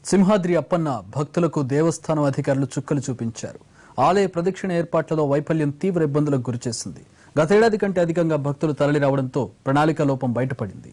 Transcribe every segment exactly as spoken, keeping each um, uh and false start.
సింహాద్రి అప్పన్న భక్తులకు దేవస్థానం అధికారులు చుక్కలు చూపించారు. ఆలయ ప్రదక్షిణ ఏర్పాట్లలో వైఫల్యం తీవ్ర ఇబ్బందులకు గురిచేసింది. గతేడాది కంటే అధికంగా భక్తులు తరలి రావడంతో ప్రణాళిక లోపం బయటపడింది.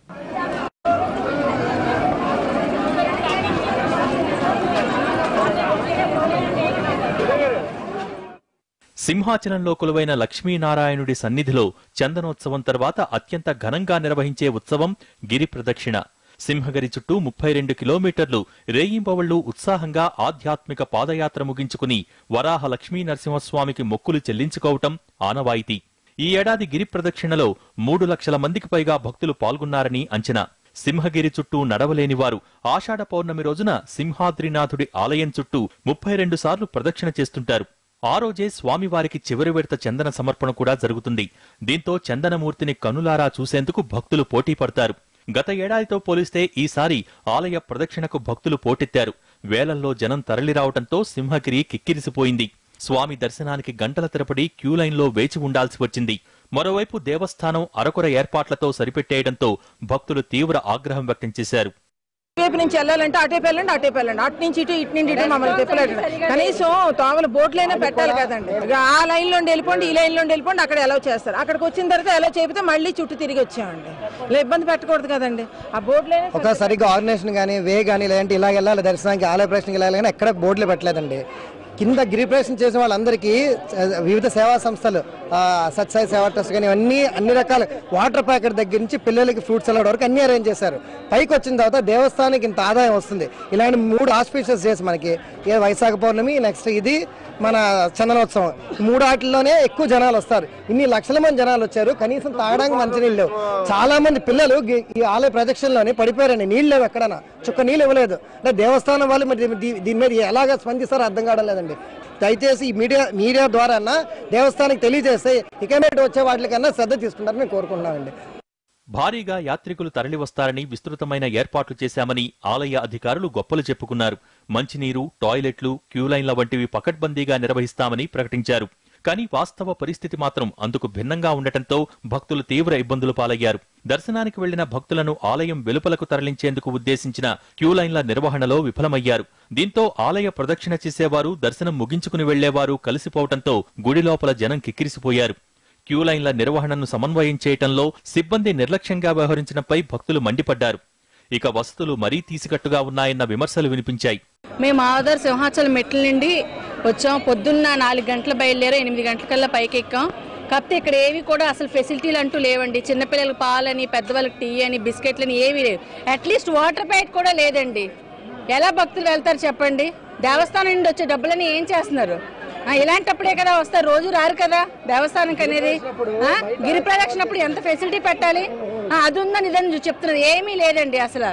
సింహాచలంలో కొలువైన లక్ష్మీనారాయణుడి సన్నిధిలో చందనోత్సవం తర్వాత అత్యంత ఘనంగా నిర్వహించే ఉత్సవం గిరి ప్రదక్షిణ. సింహగిరి చుట్టూ ముప్పై రెండు కిలోమీటర్లు రేయింబవళ్లు ఉత్సాహంగా ఆధ్యాత్మిక పాదయాత్ర ముగించుకుని వరాహ లక్ష్మీ నరసింహస్వామికి మొక్కులు చెల్లించుకోవటం ఆనవాయితీ. ఈ ఏడాది గిరి ప్రదక్షిణలో మూడు లక్షల మందికి పైగా భక్తులు పాల్గొన్నారని అంచనా. సింహగిరి చుట్టూ నడవలేని వారు ఆషాఢ పౌర్ణమి రోజున సింహాద్రినాథుడి ఆలయం చుట్టూ ముప్పై రెండు సార్లు ప్రదక్షిణ చేస్తుంటారు. ఆ రోజే స్వామివారికి చివరి విడత చందన సమర్పణ కూడా జరుగుతుంది. దీంతో చందనమూర్తిని కనులారా చూసేందుకు భక్తులు పోటీ పడతారు. గత ఏడాదితో పోలిస్తే ఈసారి ఆలయ ప్రదక్షిణకు భక్తులు పోటెత్తారు. వేలల్లో జనం తరలిరావడంతో సింహగిరి కిక్కిరిసిపోయింది. స్వామి దర్శనానికి గంటల తరబడి క్యూలైన్లో వేచి ఉండాల్సి వచ్చింది. మరోవైపు దేవస్థానం అరకొర ఏర్పాట్లతో సరిపెట్టేయడంతో భక్తులు తీవ్ర ఆగ్రహం వ్యక్తం చేశారు. వైపు నుంచి వెళ్ళాలంటే అటేపు వెళ్ళండి అటేపు వెళ్ళండి అటు నుంచి ఇటు ఇటు నుంచి ఇటు మమ్మల్ని తిప్పలేదు. కనీసం తోమల బోట్లైనా పెట్టాలి కదండి. ఆ లైన్ లో వెళ్ళిపోండి ఈ లైన్ లో వెళ్ళిపోండి అక్కడ ఎలా చేస్తారు. అక్కడికి వచ్చిన తర్వాత ఎలా చేపితే మళ్ళీ చుట్టూ తిరిగి వచ్చామండి. ఇలా ఇబ్బంది పెట్టకూడదు కదండి. ఆ బోట్లైనా ఒక సరిగ్గా ఆర్గనైజేషన్ కానీ వే కానీ లేదంటే ఇలా వెళ్ళాలి దర్శనానికి ఆలయ ప్రదక్షిణకి వెళ్ళాలి కానీ ఎక్కడ బోర్డులు పెట్టలేదండి. కింద గిరిప్రదక్షిణ చేసిన వాళ్ళందరికీ వివిధ సేవా సంస్థలు సత్సాయి సేవా ట్రస్ట్ కానీ అన్ని అన్ని రకాల వాటర్ ప్యాకెట్ దగ్గర నుంచి పిల్లలకి ఫ్రూట్స్ సలాడ్ వరకు అన్ని అరేంజ్ చేశారు. పైకి వచ్చిన తర్వాత దేవస్థానానికి ఇంత ఆదాయం వస్తుంది. ఇలాంటి మూడు ఆస్పిషియస్ డేస్ మనకి వైశాఖ పౌర్ణమి, నెక్స్ట్ ఇది మన చందనోత్సవం, మూడు ఆటల్లోనే ఎక్కువ జనాలు వస్తారు. ఇన్ని లక్షల మంది జనాలు వచ్చారు. కనీసం తాగడానికి మంచినీళ్ళు లేవు. చాలా మంది పిల్లలు ఈ ఆలయ ప్రదక్షిణలోనే పడిపోయారండి. నీళ్ళు లేవు, ఎక్కడన్నా చుక్క నీళ్ళు ఇవ్వలేదు. అంటే దేవస్థానం వాళ్ళు మరి దీని మీద ఎలాగ స్పందిస్తారో అర్థం కావడం లేదండి. దయచేసి ఈ మీడియా మీడియా ద్వారా దేవస్థానానికి తెలియజేస్తే ఇకమేట వచ్చే వాటికన్నా శ్రద్ధ తీసుకుంటారని మేము కోరుకుంటున్నామండి. భారీగా యాత్రికులు తరలివస్తారని విస్తృతమైన ఏర్పాట్లు చేశామని ఆలయ అధికారులు గొప్పలు చెప్పుకున్నారు. మంచినీరు, టాయిలెట్లు, క్యూలైన్ల వంటివి పకడ్బందీగా నిర్వహిస్తామని ప్రకటించారు. కానీ వాస్తవ పరిస్థితి మాత్రం అందుకు భిన్నంగా ఉండటంతో భక్తులు తీవ్ర ఇబ్బందులు పాలయ్యారు. దర్శనానికి వెళ్లిన భక్తులను ఆలయం వెలుపలకు తరలించేందుకు ఉద్దేశించిన క్యూలైన్ల నిర్వహణలో విఫలమయ్యారు. దీంతో ఆలయ ప్రదక్షిణ చేసేవారు, దర్శనం ముగించుకుని వెళ్లేవారు కలిసిపోవడంతో గుడి లోపల జనం కిక్కిరిసిపోయారు. క్యూలైన్ల నిర్వహణను సమన్వయం చేయటంలో సిబ్బంది నిర్లక్ష్యంగా వ్యవహరించడంపై భక్తులు మండిపడ్డారు. ఇక వసతులు మరీ తీసికట్టుగా ఉన్నాయన్న విమర్శలు వినిపించాయి. మేము ఆధార్ సింహాచలం మెట్ల నుండి వచ్చాం. పొద్దున్న నాలుగు గంటల బయలుదేరా ఎనిమిది గంటలకల్లా పైకి ఎక్కాం. కాకపోతే ఇక్కడ ఏవి కూడా అసలు ఫెసిలిటీలు అంటూ లేవండి. చిన్నపిల్లలకు పాలని, పెద్దవాళ్ళకి టీ అని, బిస్కెట్లని ఏవి లేవు. అట్లీస్ట్ వాటర్ ప్యాకెట్ కూడా లేదండి. ఎలా భక్తులు వెళ్తారు చెప్పండి? దేవస్థానం నుండి వచ్చే డబ్బులని ఏం చేస్తున్నారు? ఇలాంటప్పుడే కదా వస్తారు, రోజు రారు కదా దేవస్థానంకి అనేది. గిరి ప్రదక్షిణప్పుడు ఎంత ఫెసిలిటీ పెట్టాలి? అది ఉందని ఇదని చెప్తున్నది ఏమీ లేదండి అసలు.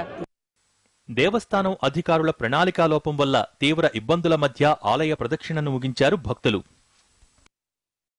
దేవస్థానం అధికారుల ప్రణాళికా లోపం వల్ల తీవ్ర ఇబ్బందుల మధ్య ఆలయ ప్రదక్షిణను ముగించారు భక్తులు.